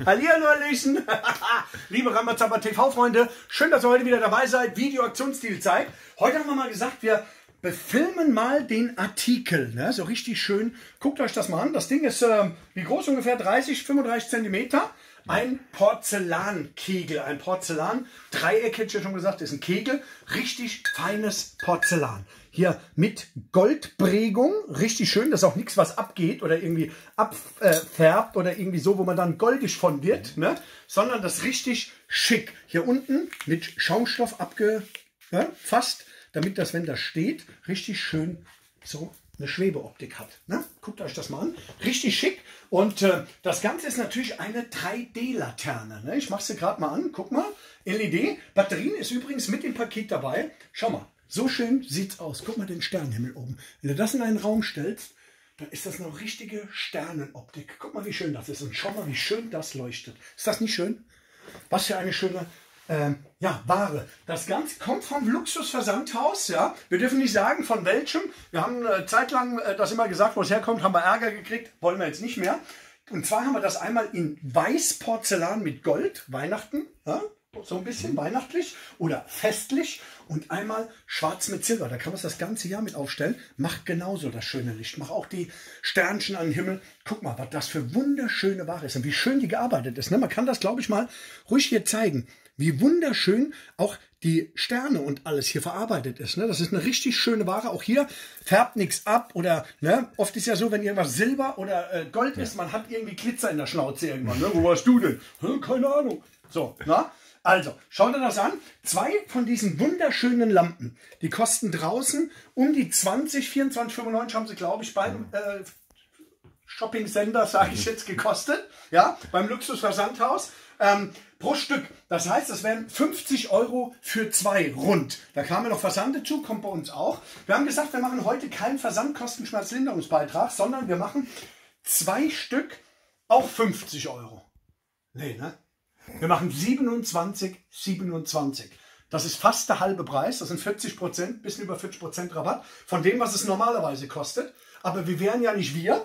Hallihallo, Hallöchen. Liebe Ramazamba TV-Freunde, schön, dass ihr heute wieder dabei seid. Video-Aktionsstil-Zeit. Heute haben wir mal gesagt, wir befilmen mal den Artikel. Ne? So richtig schön. Guckt euch das mal an. Das Ding ist, wie groß? Ungefähr 30, 35 Zentimeter. Ein Porzellankegel, ein Porzellan-Dreieck, hätte ich ja schon gesagt, ist ein Kegel. Richtig feines Porzellan. Hier mit Goldprägung, richtig schön. Das ist auch nichts, was abgeht oder irgendwie abfärbt oder irgendwie so, wo man dann goldig von wird, ne? Sondern das ist richtig schick. Hier unten mit Schaumstoff abgefasst, damit das, wenn das steht, richtig schön so eine Schwebeoptik hat. Ne? Guckt euch das mal an. Richtig schick. Und das Ganze ist natürlich eine 3D-Laterne. Ne? Ich mache sie gerade mal an. Guck mal. LED. Batterien ist übrigens mit dem Paket dabei. Schau mal. So schön sieht's aus. Guck mal den Sternenhimmel oben. Wenn du das in einen Raum stellst, dann ist das eine richtige Sternenoptik. Guck mal, wie schön das ist. Und schau mal, wie schön das leuchtet. Ist das nicht schön? Was für eine schöne Ware. Das Ganze kommt vom Luxusversandhaus. Ja? Wir dürfen nicht sagen, von welchem. Wir haben eine Zeit lang das immer gesagt, wo es herkommt, haben wir Ärger gekriegt. Wollen wir jetzt nicht mehr. Und zwar haben wir das einmal in Weiß-Porzellan mit Gold, Weihnachten, ja? So ein bisschen weihnachtlich oder festlich, und einmal schwarz mit Silber. Da kann man es das ganze Jahr mit aufstellen. Macht genauso das schöne Licht. Macht auch die Sternchen an den Himmel. Guck mal, was das für wunderschöne Ware ist und wie schön die gearbeitet ist. Ne? Man kann das, glaube ich, mal ruhig hier zeigen, wie wunderschön auch die Sterne und alles hier verarbeitet ist. Ne? Das ist eine richtig schöne Ware. Auch hier färbt nichts ab oder, ne? Oft ist ja so, wenn irgendwas Silber oder Gold ist, man hat irgendwie Glitzer in der Schnauze irgendwann. Ne? Wo warst du denn? Keine Ahnung. So, na? Also, schaut ihr das an. 2 von diesen wunderschönen Lampen, die kosten draußen um die 24,95 haben sie, glaube ich, beim Shopping Center, sage ich jetzt, gekostet. Ja, beim Luxusversandhaus. Pro Stück. Das heißt, das wären 50 € für 2 rund. Da kam ja noch Versand dazu, kommt bei uns auch. Wir haben gesagt, wir machen heute keinen Versandkostenschmerzlinderungsbeitrag, sondern wir machen 2 Stück auch 50 €. Nee, ne? Wir machen 27,27. Das ist fast der halbe Preis. Das sind 40%, bisschen über 40% Rabatt von dem, was es normalerweise kostet. Aber wir wären ja nicht wir,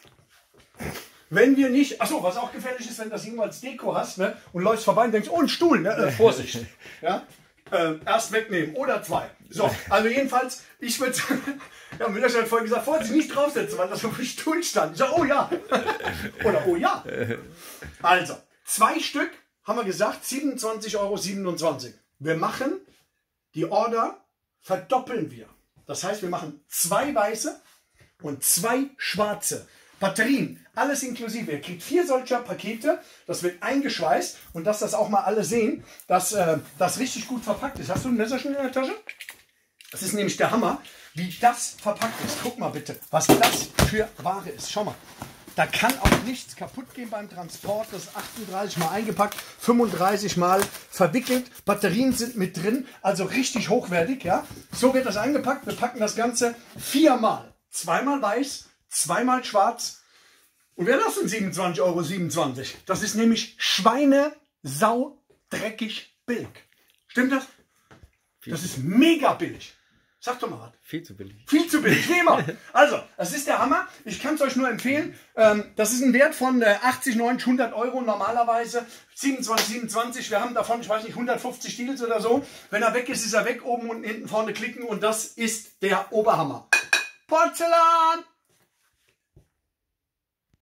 wenn wir nicht... Achso, was auch gefährlich ist, wenn du das irgendwo als Deko hast, ne, und läufst vorbei und denkst, oh, ein Stuhl, ne? Vorsicht. Ja? Erst wegnehmen oder 2. So, also jedenfalls, ich würde... Ja, Müller hat vorhin gesagt, Vorsicht, nicht draufsetzen, weil das auf dem Stuhl stand. Ich sage, oh ja. Oder oh ja. Also, 2 Stück. Haben wir gesagt, 27,27 €. Wir machen die Order, verdoppeln wir. Das heißt, wir machen 2 weiße und 2 schwarze. Batterien, alles inklusive. Ihr kriegt 4 solcher Pakete, das wird eingeschweißt, und dass das auch mal alle sehen, dass das richtig gut verpackt ist. Hast du ein Messerschnitt in der Tasche? Das ist nämlich der Hammer, wie das verpackt ist. Guck mal bitte, was das für Ware ist. Schau mal. Da kann auch nichts kaputt gehen beim Transport. Das ist 38 mal eingepackt, 35 mal verwickelt. Batterien sind mit drin, also richtig hochwertig. Ja? So wird das eingepackt. Wir packen das Ganze 4 mal. 2-mal weiß, 2-mal schwarz. Und wer das sind 27,27 €? Das ist nämlich schweinesaudreckig billig. Stimmt das? Das ist mega billig. Sag doch mal was. Viel zu billig. Viel zu billig, wie immer. Also, das ist der Hammer. Ich kann es euch nur empfehlen. Das ist ein Wert von 80, 90, 100 € normalerweise. 27,27. Wir haben davon, ich weiß nicht, 150 Deals oder so. Wenn er weg ist, ist er weg. Oben, unten, hinten, vorne klicken. Und das ist der Oberhammer. Porzellan!